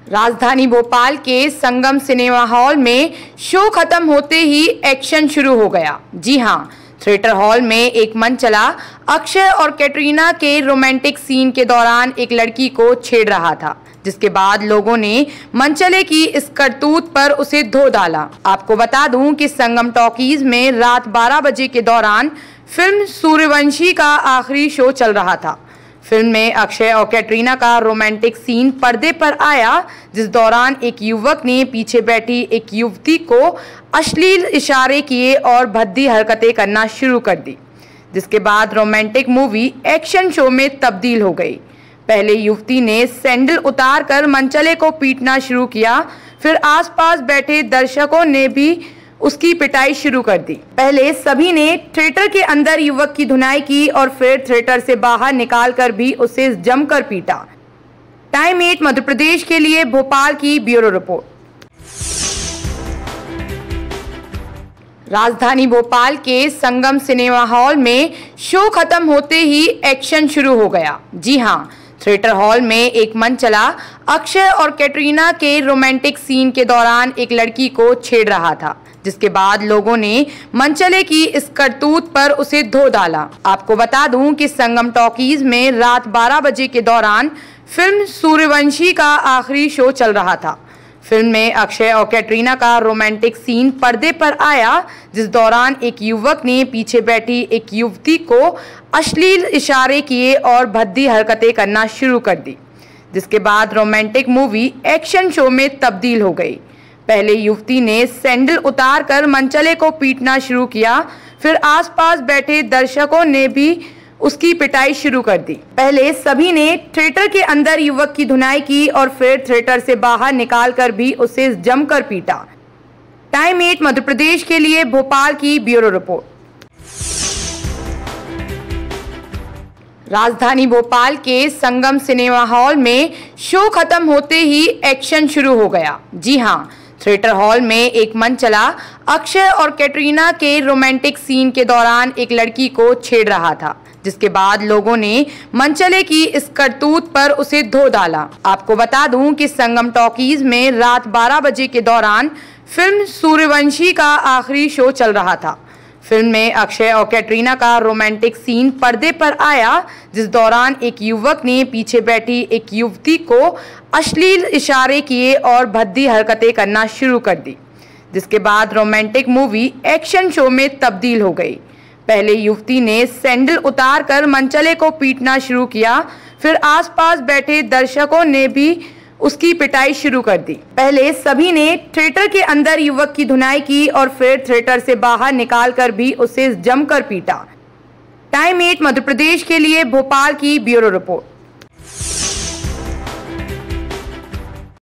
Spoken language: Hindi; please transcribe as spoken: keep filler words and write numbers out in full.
राजधानी भोपाल के संगम सिनेमा हॉल में शो खत्म होते ही एक्शन शुरू हो गया। जी हां, थिएटर हॉल में एक मन चला अक्षय और कैटरीना के रोमांटिक सीन के दौरान एक लड़की को छेड़ रहा था, जिसके बाद लोगों ने मनचले की इस करतूत पर उसे धो डाला। आपको बता दूं कि संगम टॉकीज में रात बारह बजे के दौरान फिल्म सूर्यवंशी का आखिरी शो चल रहा था। फिल्म में अक्षय और कैटरीना का रोमांटिक सीन पर्दे पर आया, जिस दौरान एक युवक ने पीछे बैठी एक युवती को अश्लील इशारे किए और भद्दी हरकतें करना शुरू कर दी, जिसके बाद रोमांटिक मूवी एक्शन शो में तब्दील हो गई। पहले युवती ने सैंडल उतार कर मनचले को पीटना शुरू किया, फिर आसपास बैठे दर्शकों ने भी उसकी पिटाई शुरू कर दी। पहले सभी ने थिएटर के अंदर युवक की धुनाई की और फिर थिएटर से बाहर निकालकर भी उसे जमकर पीटा। टाइम एट मध्य प्रदेश के लिए भोपाल की ब्यूरो रिपोर्ट। राजधानी भोपाल के संगम सिनेमा हॉल में शो खत्म होते ही एक्शन शुरू हो गया। जी हां, थिएटर हॉल में एक मन चला अक्षय और कैटरीना के रोमांटिक सीन के दौरान एक लड़की को छेड़ रहा था, जिसके बाद लोगों ने मनचले की इस करतूत पर उसे धो डाला। आपको बता दूं कि संगम टॉकीज में रात बारह बजे के दौरान फिल्म सूर्यवंशी का आखिरी शो चल रहा था। फिल्म में अक्षय और कैटरीना का रोमांटिक सीन पर्दे पर आया, जिस दौरान एक युवक ने पीछे बैठी एक युवती को अश्लील इशारे किए और भद्दी हरकतें करना शुरू कर दी, जिसके बाद रोमांटिक मूवी एक्शन शो में तब्दील हो गई। पहले युवती ने सैंडल उतार कर मनचले को पीटना शुरू किया, फिर आसपास बैठे दर्शकों ने भी उसकी पिटाई शुरू कर दी। पहले सभी ने थिएटर के अंदर युवक की धुनाई की और फिर थिएटर से बाहर निकालकर भी उसे जमकर पीटा। टाइम एट मध्य प्रदेश के लिए भोपाल की ब्यूरो रिपोर्ट। राजधानी भोपाल के संगम सिनेमा हॉल में शो खत्म होते ही एक्शन शुरू हो गया। जी हां, थिएटर हॉल में एक मन चला अक्षय और कैटरीना के रोमांटिक सीन के दौरान एक लड़की को छेड़ रहा था, जिसके बाद लोगों ने मनचले की इस करतूत पर उसे धो डाला। आपको बता दूं कि संगम टॉकीज में रात बारह बजे के दौरान फिल्म सूर्यवंशी का आखिरी शो चल रहा था। फिल्म में अक्षय और कैटरीना का रोमांटिक सीन पर्दे पर आया, जिस दौरान एक युवक ने पीछे बैठी एक युवती को अश्लील इशारे किए और भद्दी हरकतें करना शुरू कर दी, जिसके बाद रोमांटिक मूवी एक्शन शो में तब्दील हो गई। पहले युवती ने सैंडल उतार कर मनचले को पीटना शुरू किया, फिर आसपास बैठे दर्शकों ने भी उसकी पिटाई शुरू कर दी। पहले सभी ने थिएटर के अंदर युवक की धुनाई की और फिर थिएटर से बाहर निकालकर भी उसे जमकर पीटा। टाइम एट मध्य प्रदेश के लिए भोपाल की ब्यूरो रिपोर्ट।